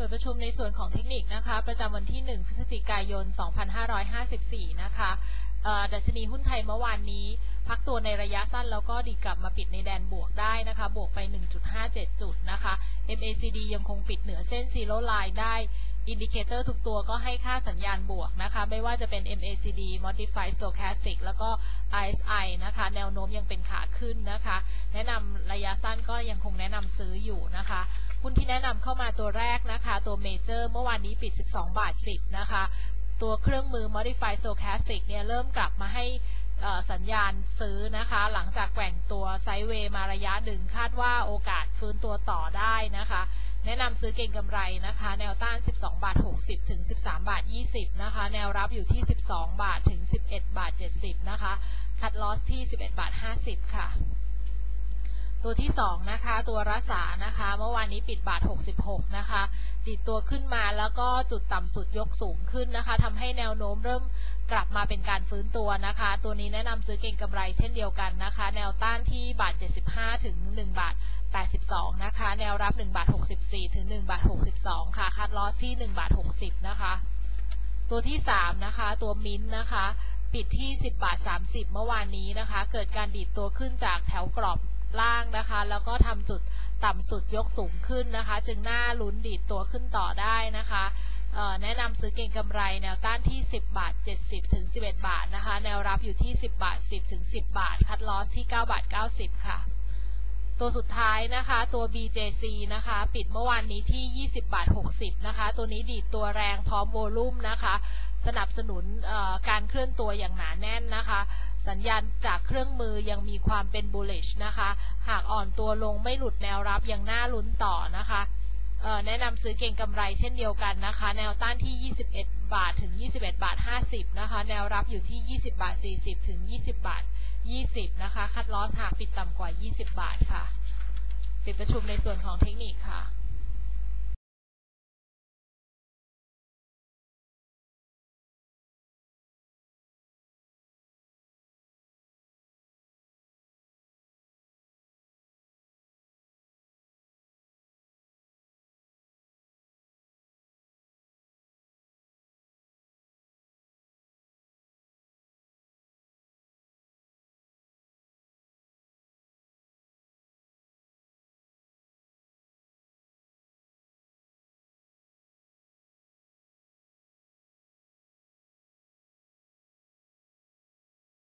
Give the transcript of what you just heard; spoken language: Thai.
ดประชุมในส่วนของเทคนิคนะคะประจำวันที่1พฤศจิกายน2554นะคะดัชนีหุ้นไทยเมื่อวานนี้พักตัวในระยะสั้นแล้วก็ดีกลับมาปิดในแดนบวกได้นะคะบวกไป 1.57 จุดนะคะ MACD ยังคงปิดเหนือเส้น Zero Line ได้อินดิเคเตอร์ทุกตัวก็ให้ค่าสัญญาณบวกนะคะไม่ว่าจะเป็น MACD Modified Stochastic แล้วก็ RSI นะคะแนวโน้มยังเป็นขาขึ้นนะคะแนะนำระยะสั้นก็ยังคงแนะนำซื้ออยู่นะคะหุ้นที่แนะนำเข้ามาตัวแรกนะคะตัวเมเจอร์เมื่อวานนี้ปิด 12 บาท 10 นะคะตัวเครื่องมือ Modified Stochastic เนี่ยเริ่มกลับมาให้สัญญาณซื้อนะคะหลังจากแกว่งตัวไซด์เวย์มาระยะหนึ่งคาดว่าโอกาสฟื้นตัวต่อได้นะคะแนะนำซื้อเก็งกำไรนะคะแนวต้าน 12 บาท 60 ถึง 13 บาท 20 นะคะแนวรับอยู่ที่ 12 บาท ถึง 11 บาท 70 นะคะคัทลอสที่ 11 บาท 50 ค่ะตัวที่2นะคะตัวรัสานะคะเมื่อวานนี้ปิดบาท 66 นะคะดิดตัวขึ้นมาแล้วก็จุดต่ำสุดยกสูงขึ้นนะคะทำให้แนวโน้มเริ่มกลับมาเป็นการฟื้นตัวนะคะตัวนี้แนะนำซื้อเก็งกำไรเช่นเดียวกันนะคะแนวต้านที่บาท 75 ถึง 1 บาท 82 นะคะแนวรับ 1 บาท 64 ถึง 1 บาท 62 ค่ะคัทลอสที่ 1 บาท 60 นะคะตัวที่3นะคะตัวมิ้นนะคะปิดที่ 10 บาท 30 เมื่อวานนี้นะคะเกิดการดีดตัวขึ้นจากแถวกรอบล่างนะคะแล้วก็ทำจุดต่ำสุดยกสูงขึ้นนะคะจึงน่าลุ้นดีดตัวขึ้นต่อได้นะคะแนะนำซื้อเก็งกำไรแนวต้านที่ 10 บาท 70 ถึง 11 บาทนะคะแนวรับอยู่ที่ 10 บาท 10 ถึง 10 บาทคัทลอสที่ 9 บาท 90 ค่ะตัวสุดท้ายนะคะตัว BJC นะคะปิดเมื่อวานนี้ที่ 20 บาท 60 นะคะตัวนี้ดีดตัวแรงพร้อมโวลุ่มนะคะสนับสนุนการเคลื่อนตัวอย่างหนาแน่นนะคะสัญญาณจากเครื่องมือยังมีความเป็น bullish นะคะหากอ่อนตัวลงไม่หลุดแนวรับยังน่าลุ้นต่อนะคะแนะนำซื้อเก็งกำไรเช่นเดียวกันนะคะแนวต้านที่ 21 บาท ถึง 21 บาท 50 นะคะแนวรับอยู่ที่ 20 บาท 40 ถึง 20 บาท 20 นะคะคัทลอสหากปิดต่ำกว่า 20 บาทค่ะปิดประชุมในส่วนของเทคนิคค่ะ